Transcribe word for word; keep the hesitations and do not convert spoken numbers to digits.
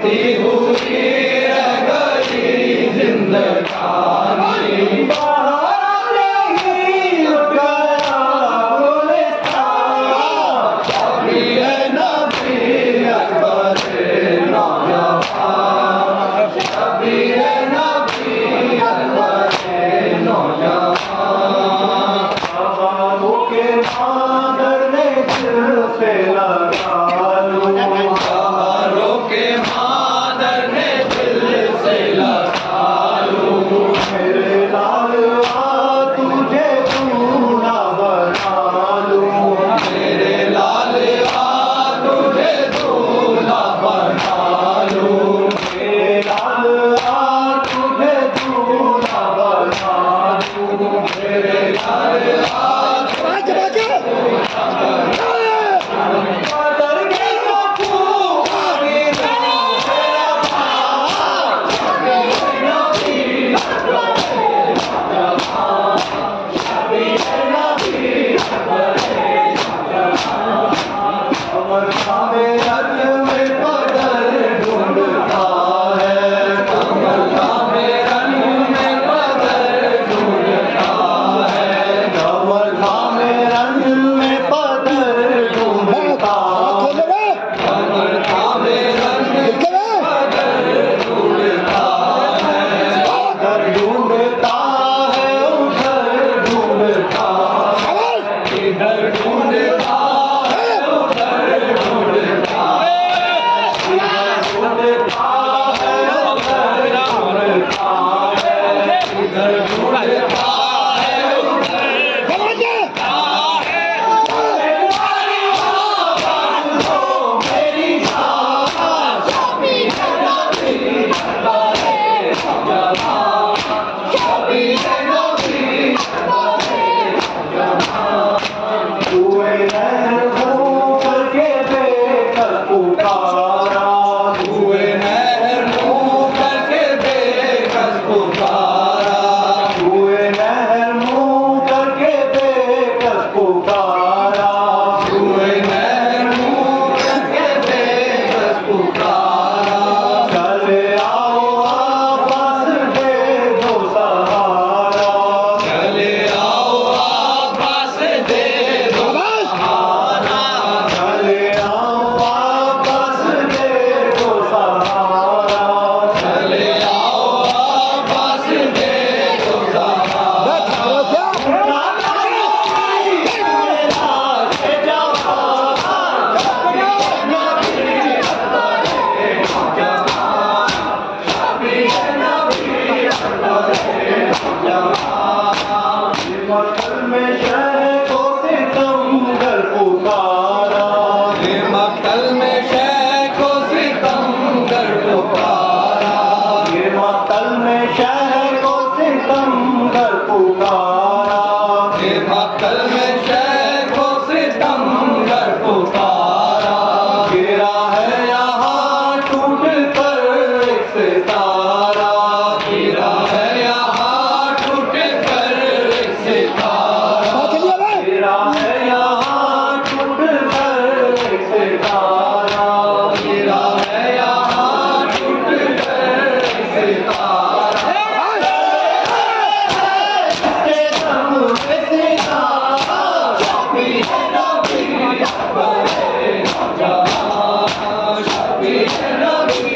रोती हुई रह गई जिंदगानी, बाहर नहीं उठ गया गुलिस्तान, कभी है नबी अकबर नौजवान, कभी है नबी अकबर नौजवान। बाबाओं के मादर ने दिल से लगा लूं, बाबाओं के मादर ने दिल से लगा लूं, मेरे लाल आ तुझे दूल्हा बना लूं, मेरे लाल आ तुझे दूल्हा बना लूं, मेरे लाल आ तुझे दूल्हा बना लूं, मेरे लाल आ मक्तल में शह को सितमगर पुकारा, मक्तल में शह को सितमगर पुकारा, मक्तल में शह को सितमगर पुकारा, मक्तल में शह को सितमगर पुकारा, गिरा है यहाँ टूट कर एक सितारा, गिरा है यहाँ टूट कर एक सितारा, गिरा है यहाँ टूट कर एक सितारा, गिरा है यहाँ टूट कर एक सितारा, इसके दम पे सितारा, शबी है नबी अकबर नौजवान, शबी है नबी